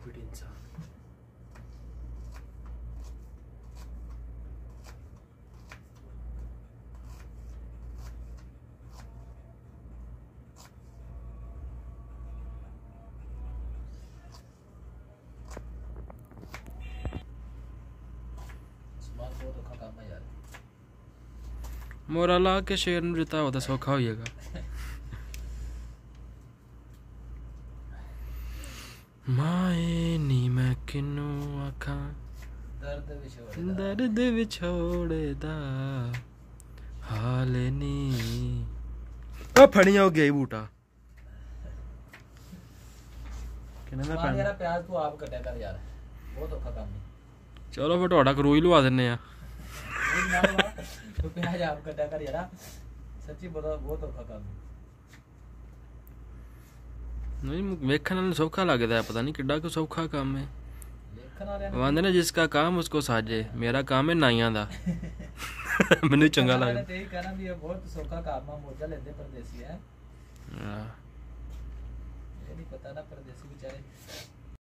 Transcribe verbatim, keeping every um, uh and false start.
Stupid इंसान। मोरा ला के शेर नूं जिता होता सौखा होइएगा। माए नी मैं किनू आखा दर्द विछोड़े दा हाल नी। ओ फड़िया हो गया बूटा यार प्याज तू आप कटिया कर यार, बहुत औखा काम है। चलो फिर ਤੁਹਾਡਾ ਕਰੂਈ ਲਵਾ ਦਿੰਨੇ ਆ। तो प्याज आप कटिया कर यार, सच्ची बड़ा बहुत औखा काम है। नहीं वेखण वाले सौखा लगता है, पता नहीं किड्डा को सौखा काम है। वांदे ने जिसका काम उसको साजे, मेरा काम है नाइयां दा। मैनू चंगा लगदा ते कहना भी बहुत सौखा काम है, मौजा लेंदे परदेसी है। हां ये नहीं पता ना परदेसी बेचारे